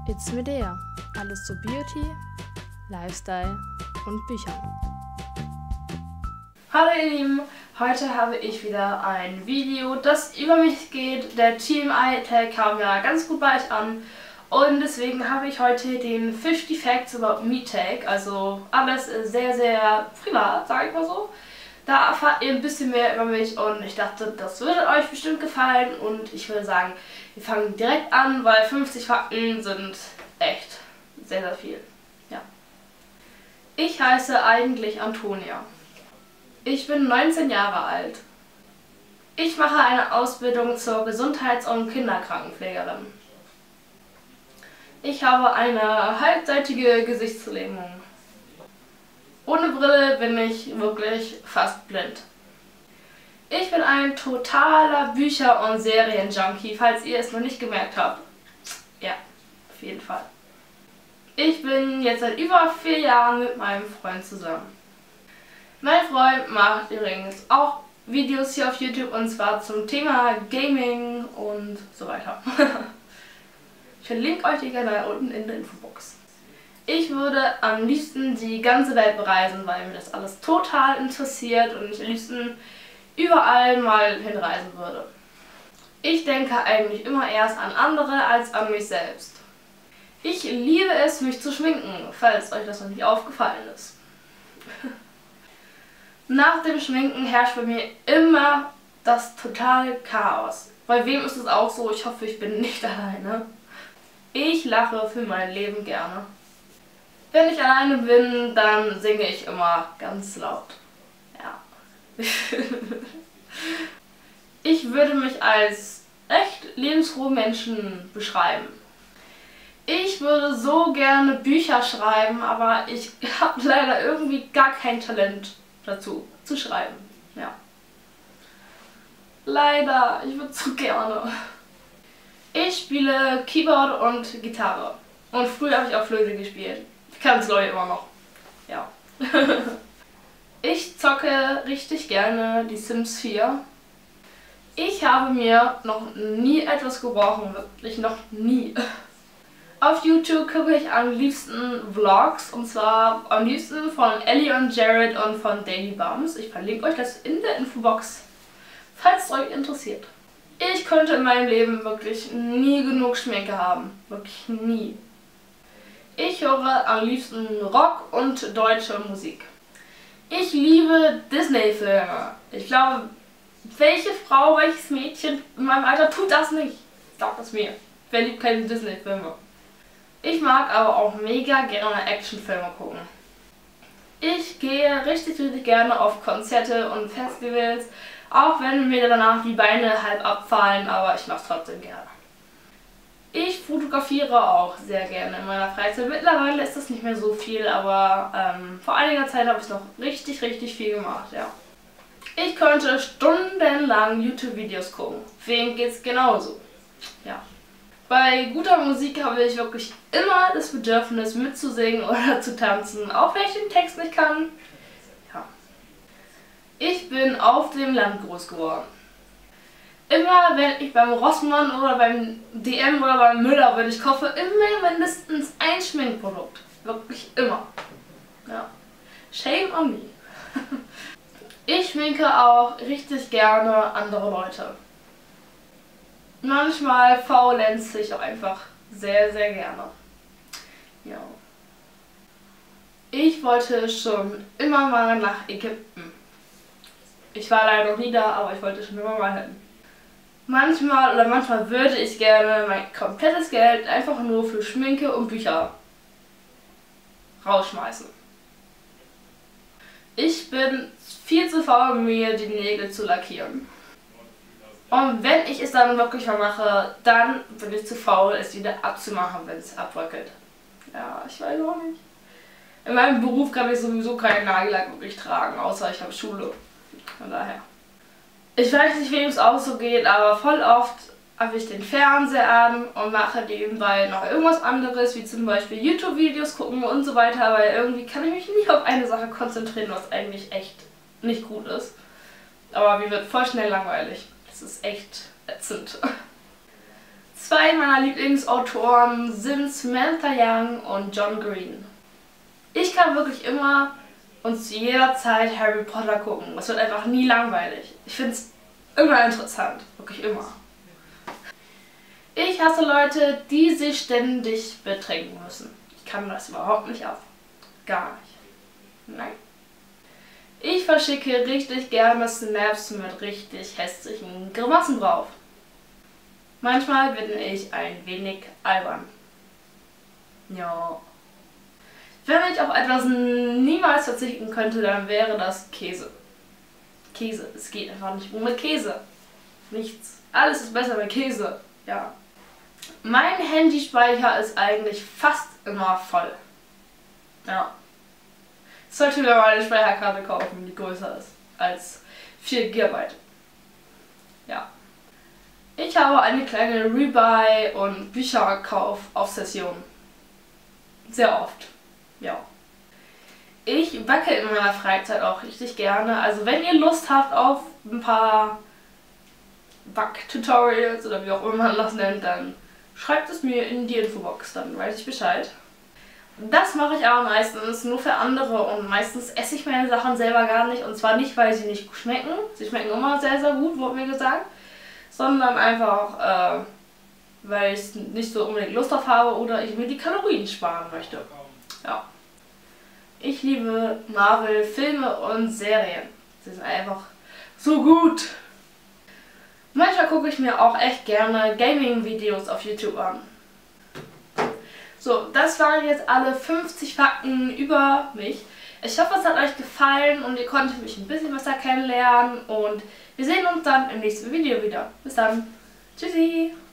It's Medea. Alles zu Beauty, Lifestyle und Büchern. Hallo ihr Lieben, heute habe ich wieder ein Video, das über mich geht. Der TMI-Tag kam ja ganz gut bei euch an und deswegen habe ich heute den 50 Facts About Me Tag, also alles sehr, sehr privat, sage ich mal so. Da erfahrt ihr ein bisschen mehr über mich und ich dachte, das würde euch bestimmt gefallen und ich würde sagen, wir fangen direkt an, weil 50 Fakten sind echt sehr, sehr viel. Ja. Ich heiße eigentlich Antonia. Ich bin 19 Jahre alt. Ich mache eine Ausbildung zur Gesundheits- und Kinderkrankenpflegerin. Ich habe eine halbseitige Gesichtslähmung. Ohne Brille bin ich wirklich fast blind. Ich bin ein totaler Bücher- und Serien-Junkie, falls ihr es noch nicht gemerkt habt. Ja, auf jeden Fall. Ich bin jetzt seit über 4 Jahren mit meinem Freund zusammen. Mein Freund macht übrigens auch Videos hier auf YouTube und zwar zum Thema Gaming und so weiter. Ich verlinke euch den Kanal unten in der Infobox. Ich würde am liebsten die ganze Welt bereisen, weil mir das alles total interessiert und ich am liebsten überall mal hinreisen würde. Ich denke eigentlich immer erst an andere als an mich selbst. Ich liebe es, mich zu schminken, falls euch das noch nicht aufgefallen ist. Nach dem Schminken herrscht bei mir immer das totale Chaos. Bei wem ist es auch so? Ich hoffe, ich bin nicht alleine. Ich lache für mein Leben gerne. Wenn ich alleine bin, dann singe ich immer ganz laut. Ja. Ich würde mich als echt lebensfrohen Menschen beschreiben. Ich würde so gerne Bücher schreiben, aber ich habe leider irgendwie gar kein Talent dazu, zu schreiben. Ja. Leider, ich würde so gerne. Ich spiele Keyboard und Gitarre. Und früher habe ich auch Flöte gespielt. Ich kann es glaube ich immer noch. Ja. Ich zocke richtig gerne die Sims 4. Ich habe mir noch nie etwas gebrochen, wirklich noch nie. Auf YouTube gucke ich am liebsten Vlogs, und zwar am liebsten von Ellie und Jared und von Daily Bums. Ich verlinke euch das in der Infobox, falls es euch interessiert. Ich könnte in meinem Leben wirklich nie genug Schminke haben. Wirklich nie. Ich höre am liebsten Rock und deutsche Musik. Ich liebe Disney-Filme. Ich glaube, welche Frau, welches Mädchen in meinem Alter tut das nicht? Sagt es mir. Wer liebt keine Disney-Filme? Ich mag aber auch mega gerne Actionfilme gucken. Ich gehe richtig gerne auf Konzerte und Festivals, auch wenn mir danach die Beine halb abfallen, aber ich mache es trotzdem gerne. Ich fotografiere auch sehr gerne in meiner Freizeit. Mittlerweile ist das nicht mehr so viel, aber vor einiger Zeit habe ich noch richtig viel gemacht, ja. Ich könnte stundenlang YouTube-Videos gucken. Wem geht's genauso? Ja. Bei guter Musik habe ich wirklich immer das Bedürfnis mitzusingen oder zu tanzen, auch wenn ich den Text nicht kann. Ja. Ich bin auf dem Land groß geworden. Immer wenn ich beim Rossmann oder beim DM oder beim Müller bin, ich kaufe immer mindestens ein Schminkprodukt. Wirklich immer. Ja. Shame on me. Ich schminke auch richtig gerne andere Leute. Manchmal faulenze ich auch einfach sehr gerne. Ja. Ich wollte schon immer mal nach Ägypten. Ich war leider noch nie da, aber ich wollte schon immer mal hin. Manchmal würde ich gerne mein komplettes Geld einfach nur für Schminke und Bücher rausschmeißen. Ich bin viel zu faul, mir die Nägel zu lackieren. Und wenn ich es dann wirklich mal mache, dann bin ich zu faul, es wieder abzumachen, wenn es abbröckelt. Ja, ich weiß auch nicht. In meinem Beruf kann ich sowieso keinen Nagellack wirklich tragen, außer ich habe Schule. Von daher. Ich weiß nicht, wem es auch so geht, aber voll oft habe ich den Fernseher an und mache nebenbei noch irgendwas anderes, wie zum Beispiel YouTube-Videos gucken und so weiter, weil irgendwie kann ich mich nicht auf eine Sache konzentrieren, was eigentlich echt nicht gut ist. Aber mir wird voll schnell langweilig. Das ist echt ätzend. 2 meiner Lieblingsautoren sind Samantha Young und John Green. Ich kann wirklich immer und zu jeder Zeit Harry Potter gucken. Es wird einfach nie langweilig. Ich finde es immer interessant. Wirklich immer. Ich hasse Leute, die sich ständig betrinken müssen. Ich kann das überhaupt nicht ab. Gar nicht. Nein. Ich verschicke richtig gerne Snaps mit richtig hässlichen Grimassen drauf. Manchmal bin ich ein wenig albern. Ja. Wenn ich auf etwas niemals verzichten könnte, dann wäre das Käse. Käse. Es geht einfach nicht ohne Käse. Nichts. Alles ist besser mit Käse. Ja. Mein Handyspeicher ist eigentlich fast immer voll. Ja. Ich sollte mir mal eine Speicherkarte kaufen, die größer ist als 4 GB. Ja. Ich habe eine kleine Rebuy- und Bücherkauf-Obsession. Sehr oft. Ja. Ich backe in meiner Freizeit auch richtig gerne. Also wenn ihr Lust habt auf ein paar Back-Tutorials oder wie auch immer man das nennt, dann schreibt es mir in die Infobox, dann weiß ich Bescheid. Das mache ich aber meistens nur für andere und meistens esse ich meine Sachen selber gar nicht. Und zwar nicht, weil sie nicht schmecken. Sie schmecken immer sehr, sehr gut, wurde mir gesagt. Sondern einfach, weil ich nicht so unbedingt Lust drauf habe oder ich mir die Kalorien sparen möchte. Ja. Ich liebe Marvel-Filme und Serien. Sie sind einfach so gut. Manchmal gucke ich mir auch echt gerne Gaming-Videos auf YouTube an. So, das waren jetzt alle 50 Fakten über mich. Ich hoffe, es hat euch gefallen und ihr konntet mich ein bisschen besser kennenlernen. Und wir sehen uns dann im nächsten Video wieder. Bis dann. Tschüssi.